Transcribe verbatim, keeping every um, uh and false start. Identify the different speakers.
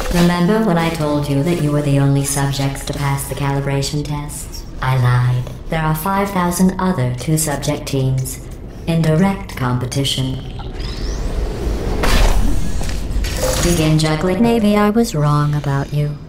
Speaker 1: Remember when I told you that you were the only subjects to pass the calibration tests? I lied. There are five thousand other two-subject teams in direct competition. Begin juggling. Maybe I was wrong about you.